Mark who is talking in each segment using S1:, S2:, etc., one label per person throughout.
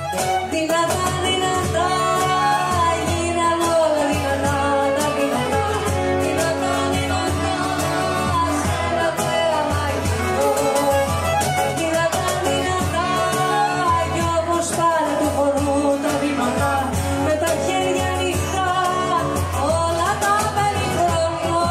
S1: Δυνατά, δυνατά, γίναν όλα δυνατά, τα δυνατά, δυνατά, δυνατά, σε ένα θέαμα γυρνώ. Δυνατά, δυνατά, κι όπως πάνε του χορού τα βήματα, με τα χέρια ανοιχτά, όλα τα περιφρονώ.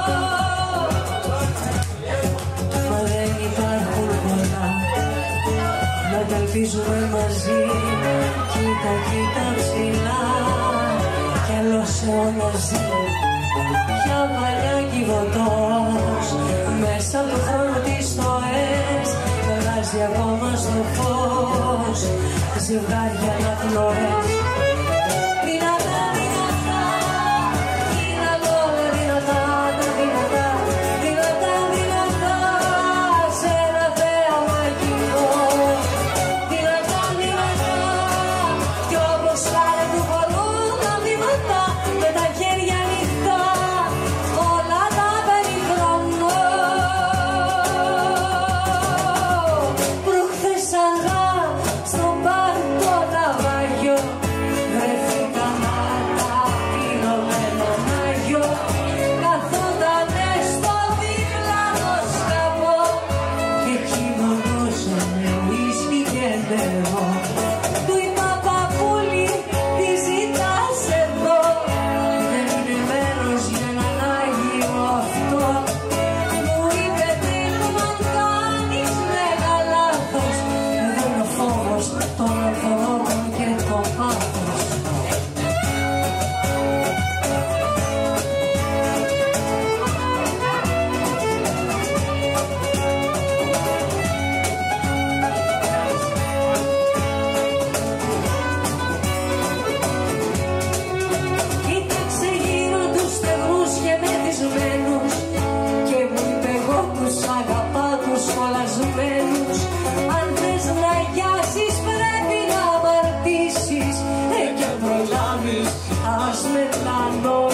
S1: Μα δεν υπάρχουν πολλά, να τα ελπίζουμε μαζί. Κοίτα, κοίτα ψηλά, κι άλλος αιώνας ζει. Πια παλιά κυβωτός, μέσα από το χρόνο της στοές, βγάζει ακόμα στο φως, ζευγάρια να πνοές. Δυνατά, δυνατά, γίναν όλα δυνατά, τα δυνατά, δυνατά, δυνατά, σε ένα θέαμα γυρνώ. Δυνατά, δυνατά, κι όπως πάνε του χορού τα βήματα, με τα χέρια ανοιχτά, όλα τα περιφρονώ. Προχθές αργά στο μπαρ το ναυάγιο, βρεθήκα να τα πίνω με έναν Άγιο. Καθότανε στο διπλανό σκαφό και κοινωνούσε με ουίσκι και νερό. Του είπα παππούλη, τι ζητάς εδώ, δεν είναι μέρος για έναν Άγιο αυτό. Μου είπε τρίπου αν κάνεις μέγα λάθος, εδώ είναι ο φόβος των ορθοδόξων και το πάθος. Κοίταξε γύρω τους στεγνούς και μεθυσμένους και μου είπε εγώ τους αγαπάω τους κολλασμένους. Αν θες να γιάσεις πρέπει να αμαρτήσεις, και αν προλάβεις ας μετανοήσεις.